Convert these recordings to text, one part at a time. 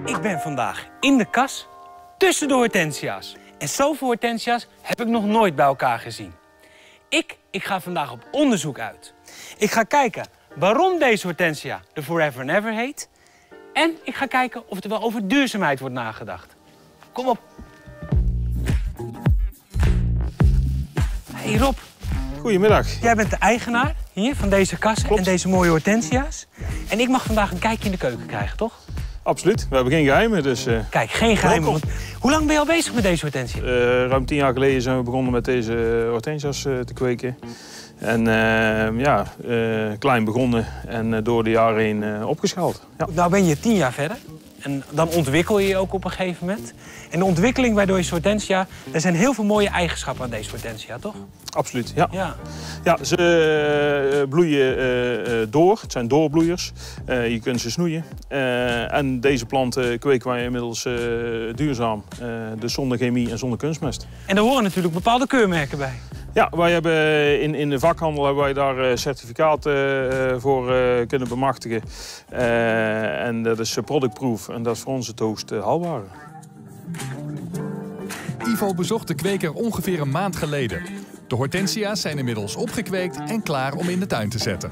Ik ben vandaag in de kas tussen de hortensia's. En zoveel hortensia's heb ik nog nooit bij elkaar gezien. Ik ga vandaag op onderzoek uit. Ik ga kijken waarom deze hortensia de Forever and Ever heet. En ik ga kijken of er wel over duurzaamheid wordt nagedacht. Kom op. Hey Rob. Goedemiddag. Jij bent de eigenaar hier van deze kassen en deze mooie hortensia's. En ik mag vandaag een kijkje in de keuken krijgen, toch? Absoluut. We hebben geen geheimen, dus... Kijk, geen geheimen. Want hoe lang ben je al bezig met deze hortensia? Ruim 10 jaar geleden zijn we begonnen met deze hortensia's te kweken. En klein begonnen en door de jaren heen opgeschaald. Ja. Nou ben je 10 jaar verder. En dan ontwikkel je je ook op een gegeven moment. En de ontwikkeling bij deze hortensia, er zijn heel veel mooie eigenschappen aan deze hortensia, toch? Absoluut, ja. Ja, ze bloeien door. Het zijn doorbloeiers. Je kunt ze snoeien. En deze planten kweken wij inmiddels duurzaam. Dus zonder chemie en zonder kunstmest. En er horen natuurlijk bepaalde keurmerken bij. Ja, wij hebben in de vakhandel hebben wij daar certificaten voor kunnen bemachtigen. En dat is productproof en dat is voor ons het hoogst haalbare. Ivo bezocht de kweker ongeveer een maand geleden. De hortensia's zijn inmiddels opgekweekt en klaar om in de tuin te zetten.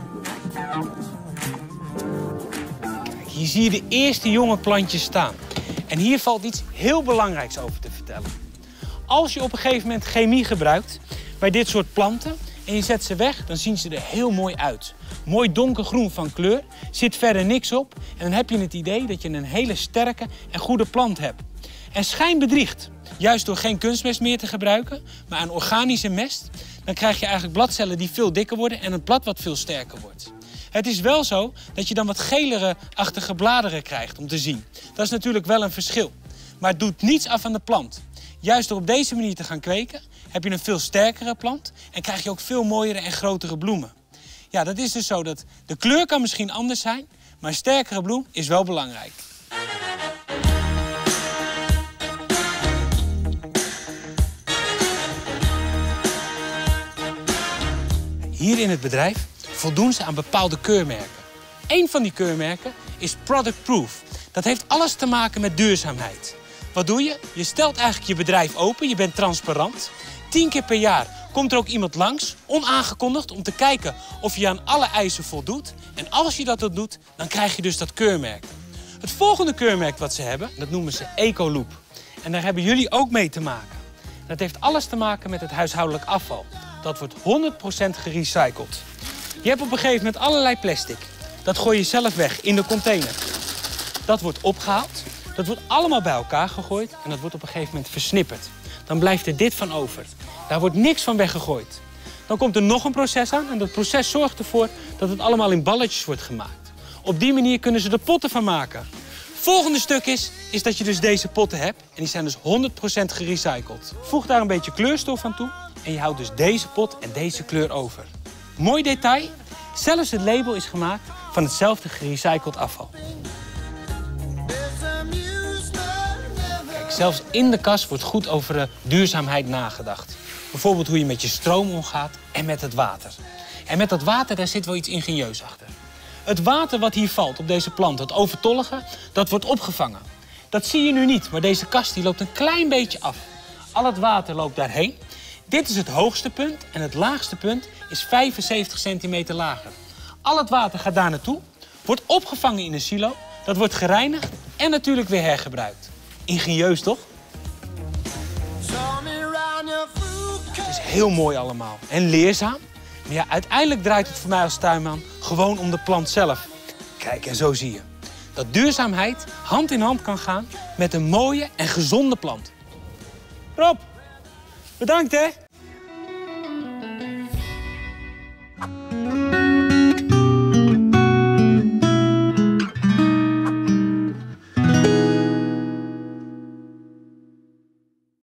Kijk, hier zie je de eerste jonge plantjes staan. En hier valt iets heel belangrijks over te vertellen. Als je op een gegeven moment chemie gebruikt bij dit soort planten en je zet ze weg, dan zien ze er heel mooi uit. Mooi donkergroen van kleur, zit verder niks op en dan heb je het idee dat je een hele sterke en goede plant hebt. En schijn bedriegt. Juist door geen kunstmest meer te gebruiken, maar een organische mest, dan krijg je eigenlijk bladcellen die veel dikker worden en het blad wat veel sterker wordt. Het is wel zo dat je dan wat gelere-achtige bladeren krijgt om te zien. Dat is natuurlijk wel een verschil. Maar het doet niets af aan de plant. Juist door op deze manier te gaan kweken, heb je een veel sterkere plant en krijg je ook veel mooiere en grotere bloemen. Ja, dat is dus zo dat de kleur kan misschien anders zijn, maar een sterkere bloem is wel belangrijk. Hier in het bedrijf voldoen ze aan bepaalde keurmerken. Eén van die keurmerken is Product Proof. Dat heeft alles te maken met duurzaamheid. Wat doe je? Je stelt eigenlijk je bedrijf open, je bent transparant. 10 keer per jaar komt er ook iemand langs, onaangekondigd, om te kijken of je aan alle eisen voldoet. En als je dat doet, dan krijg je dus dat keurmerk. Het volgende keurmerk wat ze hebben, dat noemen ze Ecoloop. En daar hebben jullie ook mee te maken. Dat heeft alles te maken met het huishoudelijk afval. Dat wordt 100% gerecycled. Je hebt op een gegeven moment allerlei plastic. Dat gooi je zelf weg in de container. Dat wordt opgehaald. Dat wordt allemaal bij elkaar gegooid en dat wordt op een gegeven moment versnipperd. Dan blijft er dit van over. Daar wordt niks van weggegooid. Dan komt er nog een proces aan en dat proces zorgt ervoor dat het allemaal in balletjes wordt gemaakt. Op die manier kunnen ze er potten van maken. Volgende stuk is dat je dus deze potten hebt en die zijn dus 100% gerecycled. Voeg daar een beetje kleurstof aan toe en je houdt dus deze pot en deze kleur over. Mooi detail, zelfs het label is gemaakt van hetzelfde gerecycled afval. Kijk, zelfs in de kas wordt goed over duurzaamheid nagedacht. Bijvoorbeeld hoe je met je stroom omgaat en met het water. En met dat water, daar zit wel iets ingenieus achter. Het water wat hier valt op deze plant, het overtollige, dat wordt opgevangen. Dat zie je nu niet, maar deze kast die loopt een klein beetje af. Al het water loopt daarheen. Dit is het hoogste punt en het laagste punt is 75 centimeter lager. Al het water gaat daar naartoe, wordt opgevangen in een silo, dat wordt gereinigd en natuurlijk weer hergebruikt. Ingenieus, toch? Het is heel mooi allemaal en leerzaam. Maar ja, uiteindelijk draait het voor mij als tuinman gewoon om de plant zelf. Kijk, en zo zie je dat duurzaamheid hand in hand kan gaan met een mooie en gezonde plant. Rob, bedankt hè!